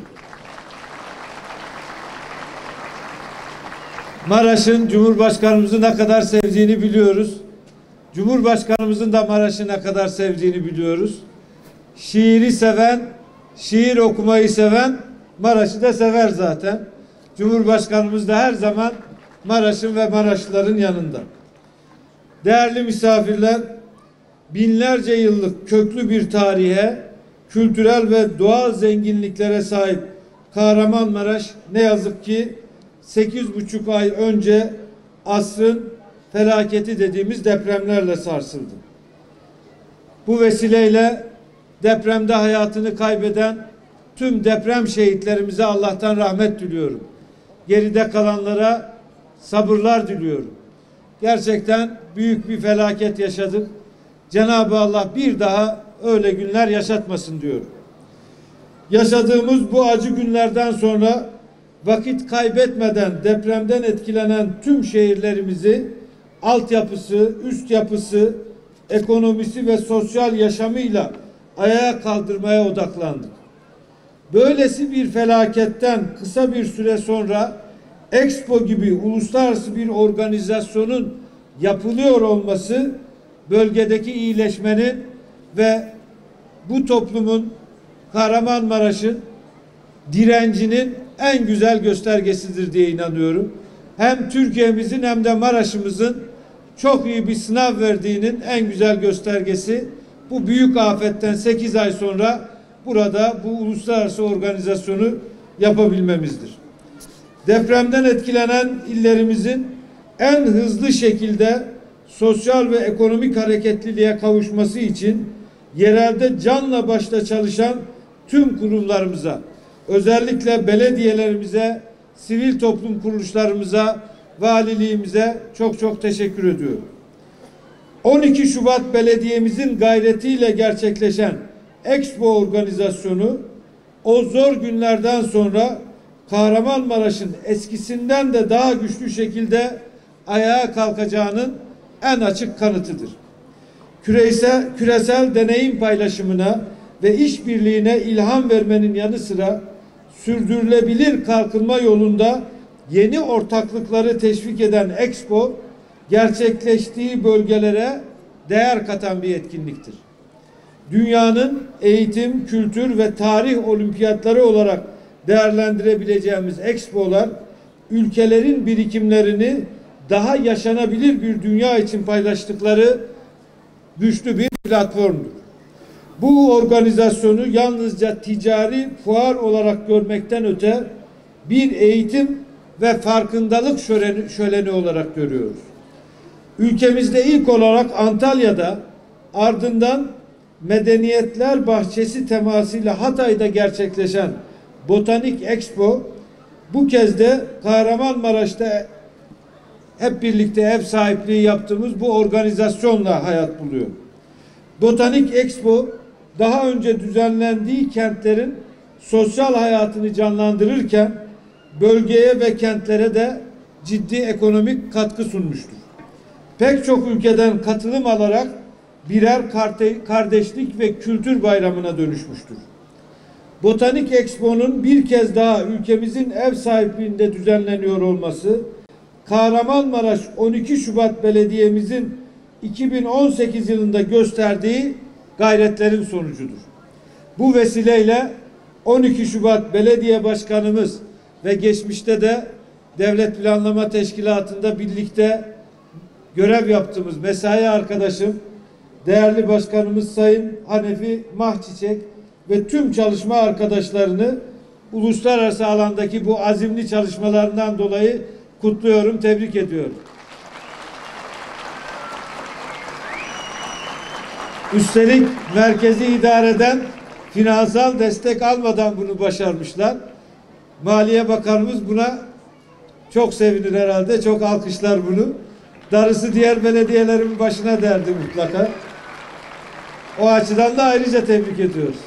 Speaker 7: Maraş'ın Cumhurbaşkanımızı ne kadar sevdiğini biliyoruz. Cumhurbaşkanımızın da Maraş'ı ne kadar sevdiğini biliyoruz. Şiiri seven, şiir okumayı seven Maraş'ı da sever zaten. Cumhurbaşkanımız da her zaman Maraş'ın ve Maraşlıların yanında. Değerli misafirler, binlerce yıllık köklü bir tarihe, kültürel ve doğal zenginliklere sahip Kahramanmaraş ne yazık ki 8,5 ay önce asrın felaketi dediğimiz depremlerle sarsıldı. Bu vesileyle depremde hayatını kaybeden tüm deprem şehitlerimize Allah'tan rahmet diliyorum. Geride kalanlara sabırlar diliyorum. Gerçekten büyük bir felaket yaşadık. Cenab-ı Allah bir daha öyle günler yaşatmasın diyorum. Yaşadığımız bu acı günlerden sonra vakit kaybetmeden depremden etkilenen tüm şehirlerimizi altyapısı, üst yapısı, ekonomisi ve sosyal yaşamıyla ayağa kaldırmaya odaklandık. Böylesi bir felaketten kısa bir süre sonra Expo gibi uluslararası bir organizasyonun yapılıyor olması bölgedeki iyileşmenin ve bu toplumun, Kahramanmaraş'ın direncinin en güzel göstergesidir diye inanıyorum. Hem Türkiye'mizin hem de Maraş'ımızın çok iyi bir sınav verdiğinin en güzel göstergesi bu büyük afetten 8 ay sonra burada bu uluslararası organizasyonu yapabilmemizdir. Depremden etkilenen illerimizin en hızlı şekilde sosyal ve ekonomik hareketliliğe kavuşması için yerelde canla başla çalışan tüm kurumlarımıza, özellikle belediyelerimize, sivil toplum kuruluşlarımıza, valiliğimize çok çok teşekkür ediyorum. 12 Şubat belediyemizin gayretiyle gerçekleşen Expo organizasyonu o zor günlerden sonra Kahramanmaraş'ın eskisinden de daha güçlü şekilde ayağa kalkacağının en açık kanıtıdır. Küresel deneyim paylaşımına ve işbirliğine ilham vermenin yanı sıra sürdürülebilir kalkınma yolunda yeni ortaklıkları teşvik eden Expo, gerçekleştiği bölgelere değer katan bir etkinliktir. Dünyanın eğitim, kültür ve tarih olimpiyatları olarak değerlendirebileceğimiz Expo'lar, ülkelerin birikimlerini daha yaşanabilir bir dünya için paylaştıkları güçlü bir platformdur. Bu organizasyonu yalnızca ticari fuar olarak görmekten öte bir eğitim ve farkındalık şöleni olarak görüyoruz. Ülkemizde ilk olarak Antalya'da, ardından Medeniyetler Bahçesi temasıyla Hatay'da gerçekleşen Botanik Expo, bu kez de Kahramanmaraş'ta hep birlikte ev sahipliği yaptığımız bu organizasyonla hayat buluyor. Botanik Expo, daha önce düzenlendiği kentlerin sosyal hayatını canlandırırken bölgeye ve kentlere de ciddi ekonomik katkı sunmuştur. Pek çok ülkeden katılım alarak birer kardeşlik ve kültür bayramına dönüşmüştür. Botanik Expo'nun bir kez daha ülkemizin ev sahipliğinde düzenleniyor olması, Kahramanmaraş 12 Şubat Belediye'mizin 2018 yılında gösterdiği gayretlerin sonucudur. Bu vesileyle 12 Şubat Belediye Başkanımız ve geçmişte de Devlet Planlama Teşkilatı'nda birlikte görev yaptığımız mesai arkadaşım, değerli başkanımız Sayın Hanefi Mahçiçek ve tüm çalışma arkadaşlarını uluslararası alandaki bu azimli çalışmalarından dolayı kutluyorum, tebrik ediyorum. Üstelik merkezi idareden finansal destek almadan bunu başarmışlar. Maliye Bakanımız buna çok sevinir herhalde, çok alkışlar bunu. Darısı diğer belediyelerin başına derdi mutlaka. O açıdan da ayrıca tebrik ediyoruz.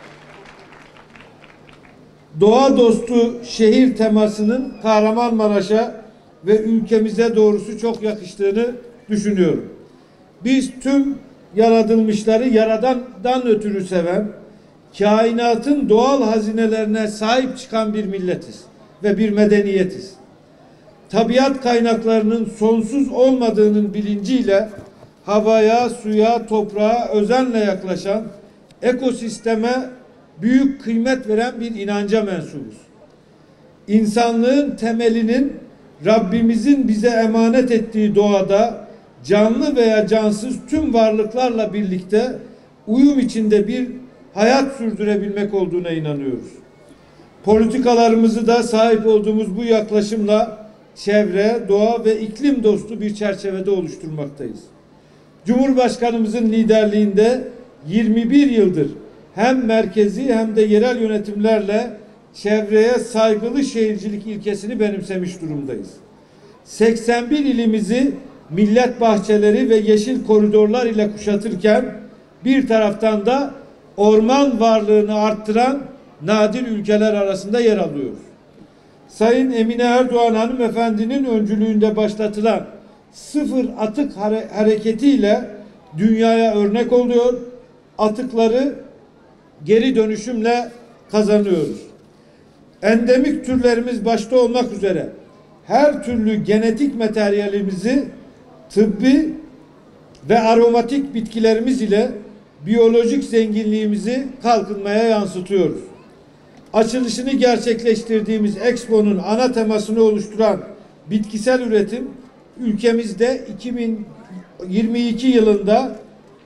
Speaker 7: Doğa dostu şehir temasının Kahramanmaraş'a ve ülkemize doğrusu çok yakıştığını düşünüyorum. Biz tüm yaratılmışları yaradandan ötürü seven, kainatın doğal hazinelerine sahip çıkan bir milletiz ve bir medeniyetiz. Tabiat kaynaklarının sonsuz olmadığının bilinciyle havaya, suya, toprağa özenle yaklaşan, ekosisteme büyük kıymet veren bir inanca mensubuz. İnsanlığın temelinin Rabbimizin bize emanet ettiği doğada canlı veya cansız tüm varlıklarla birlikte uyum içinde bir hayat sürdürebilmek olduğuna inanıyoruz. Politikalarımızı da sahip olduğumuz bu yaklaşımla çevre, doğa ve iklim dostu bir çerçevede oluşturmaktayız. Cumhurbaşkanımızın liderliğinde 21 yıldır hem merkezi hem de yerel yönetimlerle çevreye saygılı şehircilik ilkesini benimsemiş durumdayız. 81 ilimizi millet bahçeleri ve yeşil koridorlar ile kuşatırken bir taraftan da orman varlığını arttıran nadir ülkeler arasında yer alıyoruz. Sayın Emine Erdoğan hanımefendinin öncülüğünde başlatılan sıfır atık hareketiyle dünyaya örnek oluyor. Atıkları geri dönüşümle kazanıyoruz. Endemik türlerimiz başta olmak üzere her türlü genetik materyalimizi tıbbi ve aromatik bitkilerimiz ile biyolojik zenginliğimizi kalkınmaya yansıtıyoruz. Açılışını gerçekleştirdiğimiz Expo'nun ana temasını oluşturan bitkisel üretim ülkemizde 2022 yılında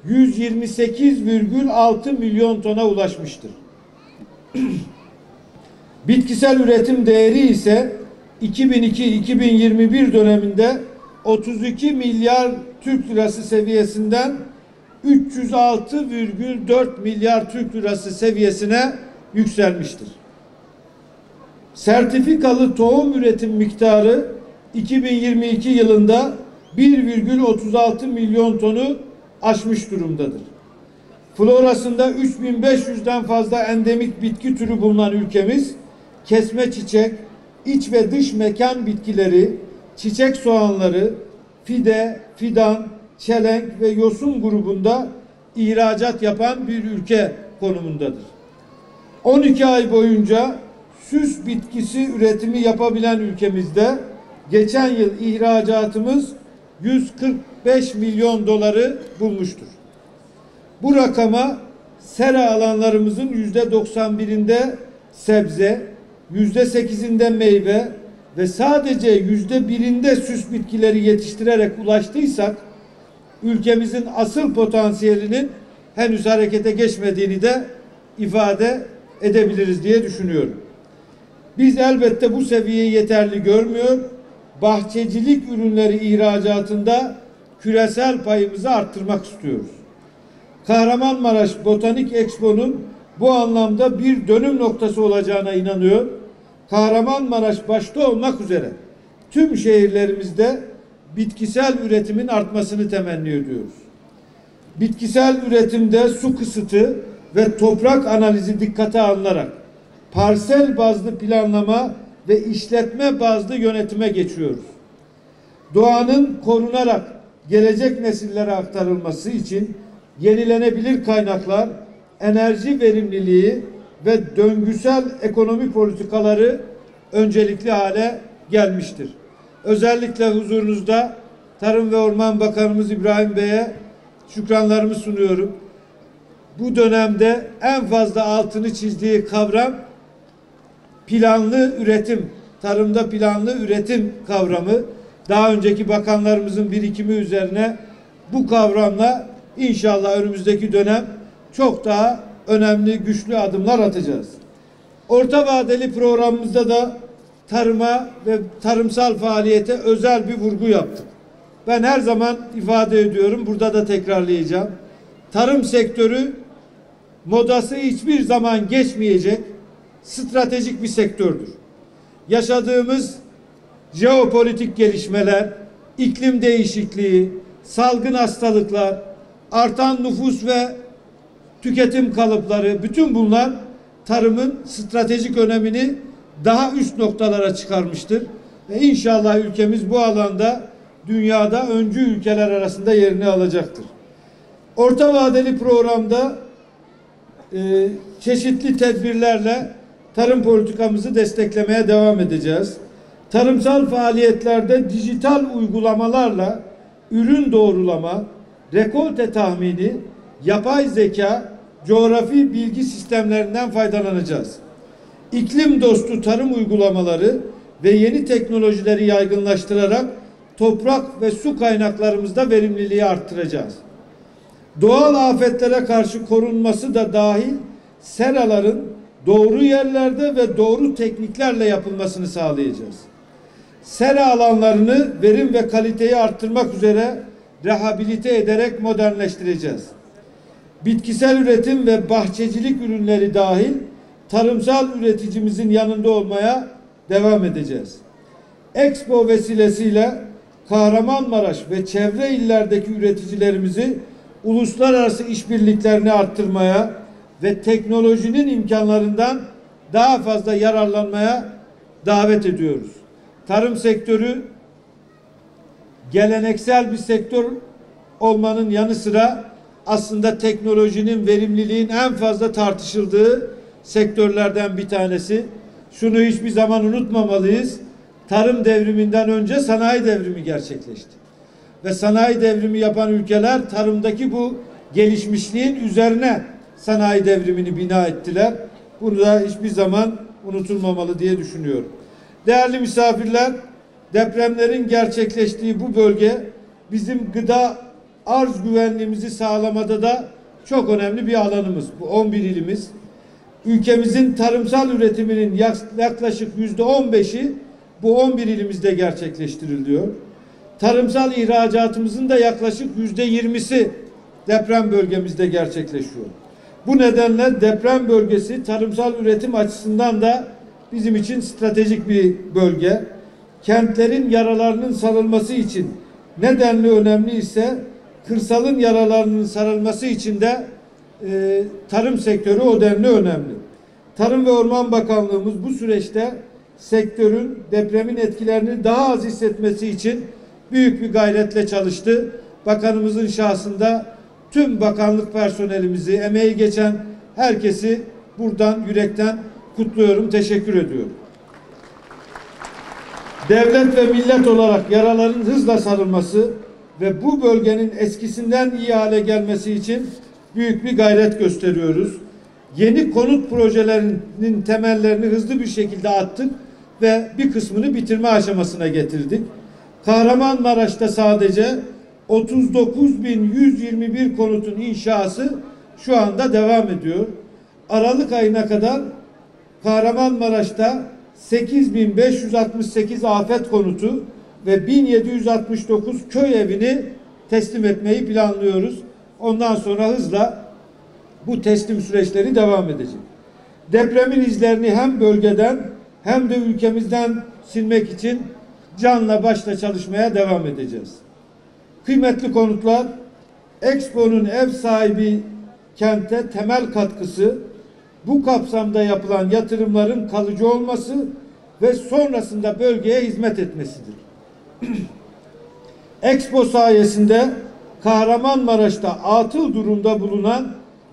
Speaker 7: 128,6 milyon tona ulaşmıştır. Bitkisel üretim değeri ise 2002-2021 döneminde 32 milyar Türk lirası seviyesinden 306,4 milyar Türk lirası seviyesine yükselmiştir. Sertifikalı tohum üretim miktarı 2022 yılında 1,36 milyon tonu aşmış durumdadır. Florasında 3500'den fazla endemik bitki türü bulunan ülkemiz, kesme çiçek, iç ve dış mekan bitkileri, çiçek soğanları, fide, fidan, çelenk ve yosun grubunda ihracat yapan bir ülke konumundadır. 12 ay boyunca süs bitkisi üretimi yapabilen ülkemizde geçen yıl ihracatımız 145 milyon doları bulmuştur. Bu rakama sera alanlarımızın %91'inde sebze, %8'inde meyve ve sadece %1'inde süs bitkileri yetiştirerek ulaştıysak ülkemizin asıl potansiyelinin henüz harekete geçmediğini de ifade edebiliriz diye düşünüyorum. Biz elbette bu seviyeyi yeterli görmüyor, bahçecilik ürünleri ihracatında küresel payımızı arttırmak istiyoruz. Kahramanmaraş Botanik Expo'nun bu anlamda bir dönüm noktası olacağına inanıyor. Kahramanmaraş başta olmak üzere tüm şehirlerimizde bitkisel üretimin artmasını temenni ediyoruz. Bitkisel üretimde su kısıtı ve toprak analizi dikkate alınarak parsel bazlı planlama ve işletme bazlı yönetime geçiyoruz. Doğanın korunarak gelecek nesillere aktarılması için yenilenebilir kaynaklar, enerji verimliliği ve döngüsel ekonomi politikaları öncelikli hale gelmiştir. Özellikle huzurunuzda Tarım ve Orman Bakanımız İbrahim Bey'e şükranlarımı sunuyorum. Bu dönemde en fazla altını çizdiği kavram planlı üretim, tarımda planlı üretim kavramı. Daha önceki bakanlarımızın birikimi üzerine bu kavramla inşallah önümüzdeki dönem çok daha önemli, güçlü adımlar atacağız. Orta vadeli programımızda da tarıma ve tarımsal faaliyete özel bir vurgu yaptık. Ben her zaman ifade ediyorum, burada da tekrarlayacağım. Tarım sektörü modası hiçbir zaman geçmeyecek stratejik bir sektördür. Yaşadığımız jeopolitik gelişmeler, iklim değişikliği, salgın hastalıklar, artan nüfus ve tüketim kalıpları, bütün bunlar tarımın stratejik önemini daha üst noktalara çıkarmıştır. Ve inşallah ülkemiz bu alanda dünyada öncü ülkeler arasında yerini alacaktır. Orta vadeli programda çeşitli tedbirlerle tarım politikamızı desteklemeye devam edeceğiz. Tarımsal faaliyetlerde dijital uygulamalarla ürün doğrulama, rekolte tahmini, yapay zeka, coğrafi bilgi sistemlerinden faydalanacağız. İklim dostu tarım uygulamaları ve yeni teknolojileri yaygınlaştırarak toprak ve su kaynaklarımızda verimliliği arttıracağız. Doğal afetlere karşı korunması da dahil seraların doğru yerlerde ve doğru tekniklerle yapılmasını sağlayacağız. Sera alanlarını verim ve kaliteyi arttırmak üzere rehabilite ederek modernleştireceğiz. bitkisel üretim ve bahçecilik ürünleri dahil tarımsal üreticimizin yanında olmaya devam edeceğiz. Expo vesilesiyle Kahramanmaraş ve çevre illerdeki üreticilerimizi uluslararası işbirliklerini arttırmaya ve teknolojinin imkanlarından daha fazla yararlanmaya davet ediyoruz. Tarım sektörü geleneksel bir sektör olmanın yanı sıra aslında teknolojinin, verimliliğin en fazla tartışıldığı sektörlerden bir tanesi. Şunu hiçbir zaman unutmamalıyız. Tarım devriminden önce sanayi devrimi gerçekleşti. Ve sanayi devrimi yapan ülkeler tarımdaki bu gelişmişliğin üzerine sanayi devrimini bina ettiler. Bunu da hiçbir zaman unutulmamalı diye düşünüyorum. Değerli misafirler, depremlerin gerçekleştiği bu bölge bizim gıda arz güvenliğimizi sağlamada da çok önemli bir alanımız. Bu 11 ilimiz. Ülkemizin tarımsal üretiminin yaklaşık %15'i bu 11 ilimizde gerçekleştiriliyor. Tarımsal ihracatımızın da yaklaşık %20'si deprem bölgemizde gerçekleşiyor. Bu nedenle deprem bölgesi tarımsal üretim açısından da bizim için stratejik bir bölge. Kentlerin yaralarının sarılması için ne denli önemli ise kırsalın yaralarının sarılması için de tarım sektörü o denli önemli. Tarım ve Orman Bakanlığımız bu süreçte sektörün depremin etkilerini daha az hissetmesi için büyük bir gayretle çalıştı. Bakanımızın şahsında tüm bakanlık personelimizi, emeği geçen herkesi buradan yürekten kutluyorum, teşekkür ediyorum. Devlet ve millet olarak yaraların hızla sarılması ve bu bölgenin eskisinden iyi hale gelmesi için büyük bir gayret gösteriyoruz. Yeni konut projelerinin temellerini hızlı bir şekilde attık ve bir kısmını bitirme aşamasına getirdik. Kahramanmaraş'ta sadece 39.121 konutun inşası şu anda devam ediyor. Aralık ayına kadar Kahramanmaraş'ta 8.568 afet konutu ve 1769 köy evini teslim etmeyi planlıyoruz. Ondan sonra hızla bu teslim süreçleri devam edecek. Depremin izlerini hem bölgeden hem de ülkemizden silmek için canla başla çalışmaya devam edeceğiz. Kıymetli konuklar, Expo'nun ev sahibi kente temel katkısı bu kapsamda yapılan yatırımların kalıcı olması ve sonrasında bölgeye hizmet etmesidir. Expo sayesinde Kahramanmaraş'ta atıl durumda bulunan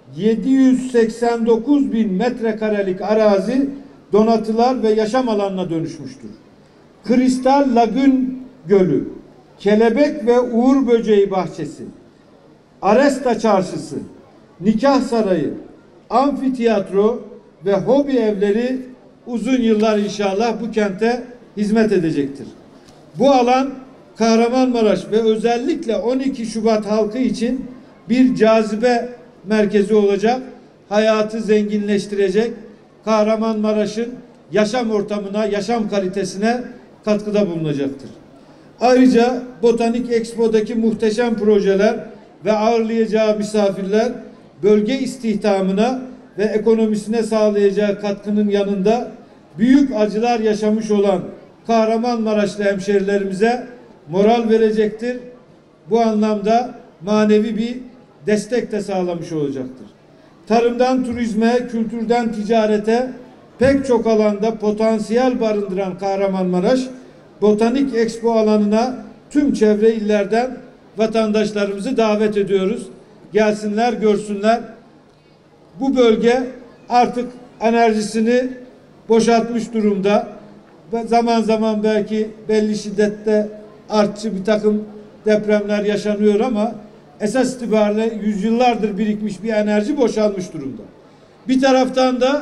Speaker 7: 789.000 metrekarelik arazi donatılar ve yaşam alanına dönüşmüştür. Kristal Lagün Gölü, Kelebek ve Uğur Böceği Bahçesi, Aresta Çarşısı, Nikah Sarayı, amfiteyatro ve hobi evleri uzun yıllar inşallah bu kente hizmet edecektir. Bu alan Kahramanmaraş ve özellikle 12 Şubat halkı için bir cazibe merkezi olacak, hayatı zenginleştirecek, Kahramanmaraş'ın yaşam ortamına, yaşam kalitesine katkıda bulunacaktır. Ayrıca Botanik Expo'daki muhteşem projeler ve ağırlayacağı misafirler bölge istihdamına ve ekonomisine sağlayacağı katkının yanında büyük acılar yaşamış olan Kahramanmaraşlı hemşerilerimize moral verecektir. Bu anlamda manevi bir destek de sağlamış olacaktır. Tarımdan turizme, kültürden ticarete pek çok alanda potansiyel barındıran Kahramanmaraş, Botanik Expo alanına tüm çevre illerden vatandaşlarımızı davet ediyoruz. Gelsinler, görsünler. Bu bölge artık enerjisini boşaltmış durumda. Zaman zaman belki belli şiddette artçı bir takım depremler yaşanıyor ama esas itibariyle yüzyıllardır birikmiş bir enerji boşalmış durumda. Bir taraftan da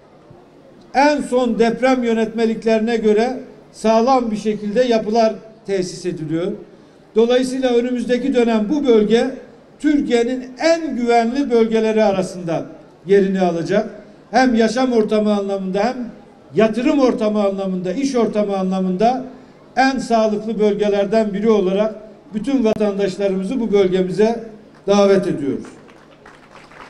Speaker 7: en son deprem yönetmeliklerine göre sağlam bir şekilde yapılar tesis ediliyor. Dolayısıyla önümüzdeki dönem bu bölge Türkiye'nin en güvenli bölgeleri arasında yerini alacak. Hem yaşam ortamı anlamında hem yatırım ortamı anlamında, iş ortamı anlamında en sağlıklı bölgelerden biri olarak bütün vatandaşlarımızı bu bölgemize davet ediyoruz.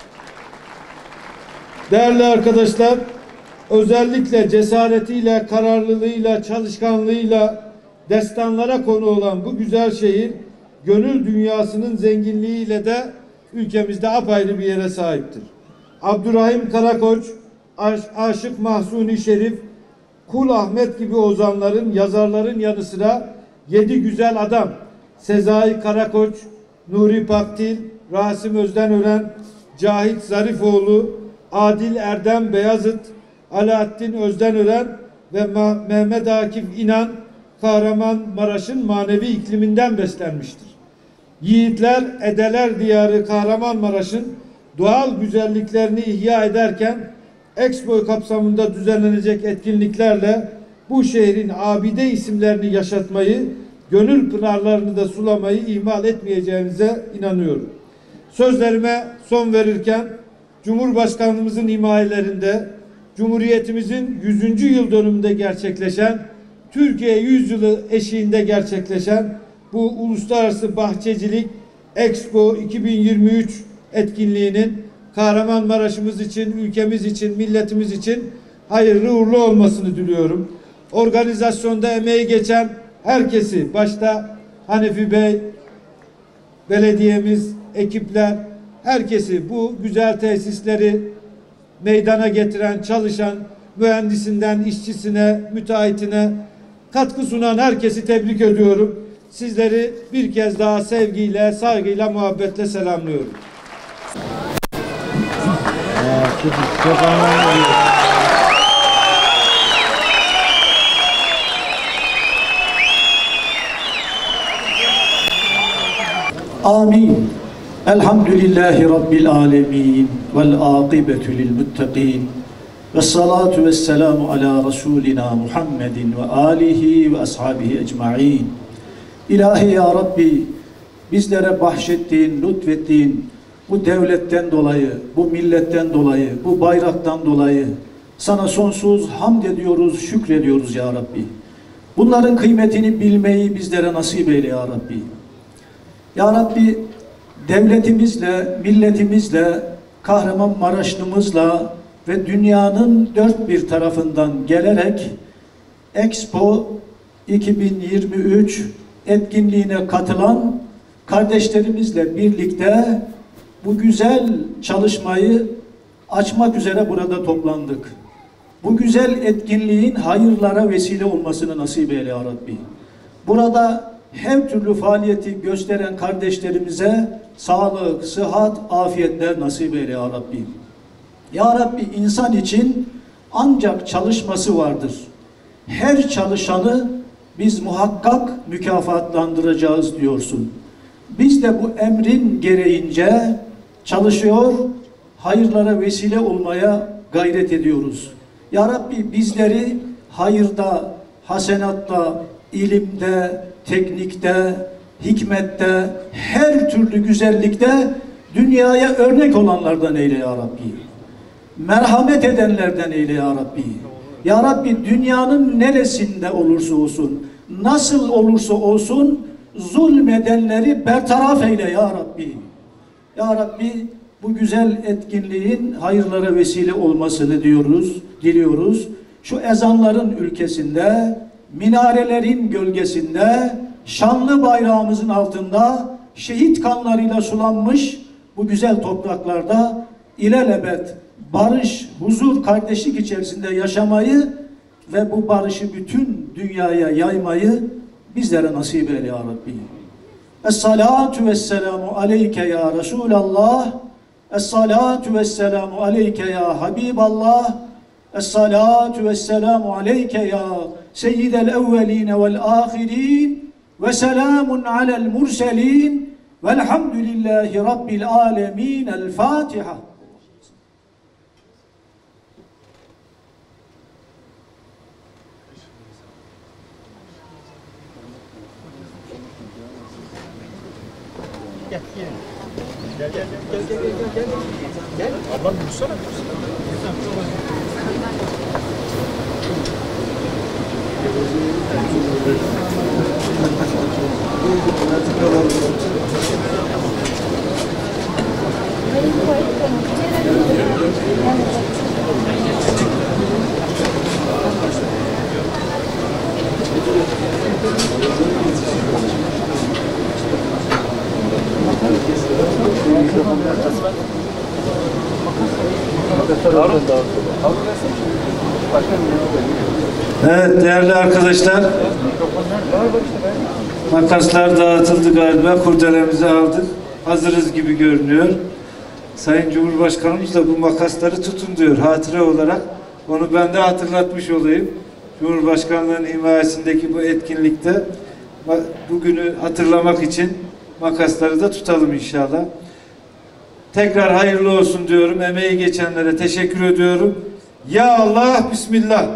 Speaker 7: Değerli arkadaşlar, özellikle cesaretiyle, kararlılığıyla, çalışkanlığıyla destanlara konu olan bu güzel şehir, gönül dünyasının zenginliğiyle de ülkemizde apayrı bir yere sahiptir. Abdurrahim Karakoç, Aşık Mahzuni Şerif, Kul Ahmet gibi ozanların, yazarların yanı sıra 7 güzel adam, Sezai Karakoç, Nuri Pakdil, Rasim Özdenören, Cahit Zarifoğlu, Adil Erdem Beyazıt, Alaaddin Özdenören ve Mehmet Akif İnan, Kahramanmaraş'ın manevi ikliminden beslenmiştir. Yiğitler, edeler diyarı Kahramanmaraş'ın doğal güzelliklerini ihya ederken Expo kapsamında düzenlenecek etkinliklerle bu şehrin abide isimlerini yaşatmayı, gönül pınarlarını da sulamayı ihmal etmeyeceğinize inanıyorum. Sözlerime son verirken Cumhurbaşkanımızın himayelerinde Cumhuriyetimizin 100. yıl dönümünde gerçekleşen, Türkiye Yüzyılı eşiğinde gerçekleşen bu Uluslararası Bahçecilik Expo 2023 etkinliğinin Kahramanmaraş'ımız için, ülkemiz için, milletimiz için hayırlı uğurlu olmasını diliyorum. Organizasyonda emeği geçen herkesi, başta Hanefi Bey, belediyemiz, ekipler, herkesi, bu güzel tesisleri meydana getiren, çalışan, mühendisinden işçisine, müteahhitine katkı sunan herkesi tebrik ediyorum. Sizleri bir kez daha sevgiyle, saygıyla, muhabbetle selamlıyorum.
Speaker 8: Amin. Elhamdülillahi Rabbil alemin. Vel âkıbetu lil muttaqin. Ve salatu ve selamu ala Resulina Muhammedin ve alihi ve ashabihi ecma'in. İlahi ya Rabbi, bizlere bahşettiğin, lütfettiğin bu devletten dolayı, bu milletten dolayı, bu bayraktan dolayı sana sonsuz hamd ediyoruz, şükrediyoruz ya Rabbi. Bunların kıymetini bilmeyi bizlere nasip eyle ya Rabbi. Ya Rabbi, devletimizle, milletimizle, Kahramanmaraşlımızla ve dünyanın dört bir tarafından gelerek Expo 2023 etkinliğine katılan kardeşlerimizle birlikte bu güzel çalışmayı açmak üzere burada toplandık. Bu güzel etkinliğin hayırlara vesile olmasını nasip eyle ya Rabbi. Burada her türlü faaliyeti gösteren kardeşlerimize sağlık, sıhhat, afiyetler nasip eyle ya Rabbi. Ya Rabbi, insan için ancak çalışması vardır. Her çalışanı biz muhakkak mükafatlandıracağız diyorsun. Biz de bu emrin gereğince çalışıyor, hayırlara vesile olmaya gayret ediyoruz. Ya Rabbi, bizleri hayırda, hasenatta, ilimde, teknikte, hikmette, her türlü güzellikte dünyaya örnek olanlardan eyle ya Rabbi. Merhamet edenlerden eyle ya Rabbi. Ya Rabbi, dünyanın neresinde olursa olsun, nasıl olursa olsun zulmedenleri bertaraf eyle ya Rabbi. Ya Rabbi, bu güzel etkinliğin hayırlara vesile olmasını diliyoruz. Şu ezanların ülkesinde, minarelerin gölgesinde, şanlı bayrağımızın altında, şehit kanlarıyla sulanmış bu güzel topraklarda ilelebet barış, huzur, kardeşlik içerisinde yaşamayı ve bu barışı bütün dünyaya yaymayı bizlere nasip eyle ya Rabbi. Es-salatu vesselamu aleyke ya Resulallah. Es-salatu vesselamu aleyke ya Habiballah. Es-salatu vesselamu aleyke ya seyyidel evveline vel ahirin. Ve selamun alel murselin. Velhamdülillahi Rabbil alemin. El Fatiha.
Speaker 9: Gel. Ablam dursana.
Speaker 10: Benim
Speaker 7: Evet değerli arkadaşlar, makaslar dağıtıldı galiba, kurdelemizi aldık, hazırız gibi görünüyor. Sayın Cumhurbaşkanımız da bu makasları tutun diyor hatıra olarak. Onu ben de hatırlatmış olayım. Cumhurbaşkanlığının himayesindeki bu etkinlikte bugünü hatırlamak için makasları da tutalım inşallah. Tekrar hayırlı olsun diyorum. Emeği geçenlere teşekkür ediyorum. Ya Allah, Bismillah.